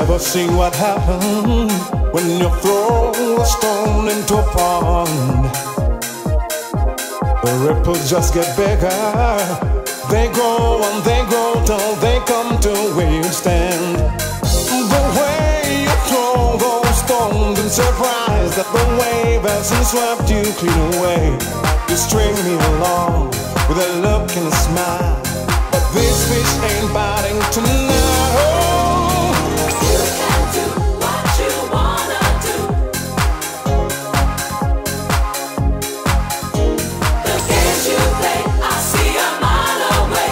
Ever seen what happens when you throw a stone into a pond? The ripples just get bigger. They grow and they grow till they come to where you stand. The way you throw those stones and surprise that the wave hasn't swept you clean away. You string me along with a look and a smile, but this fish ain't biting tonight. Oh, you can do what you wanna do. The games you play, I see a mile away.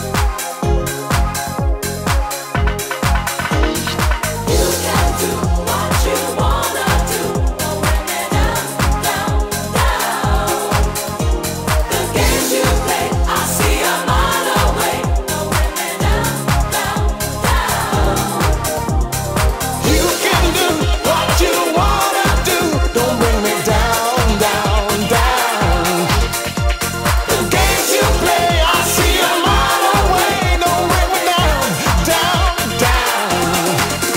You can do what you wanna do. Don't bring me down, down, down. The games you play, I see a mile away. Don't bring me down, down, down. you can do what you wanna do. Don't bring me down, down, down. The games you play, I see a mile away. Don't bring me down, down, down.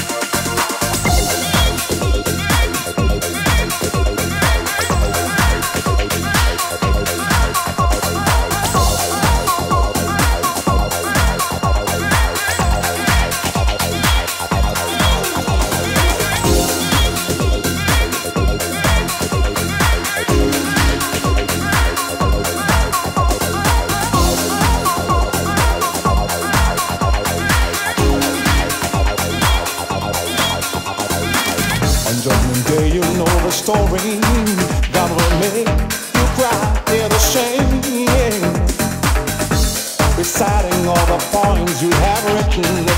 On Judgment Day, you know the story. God will make you cry, hear the shame. Reciting all the poems you have written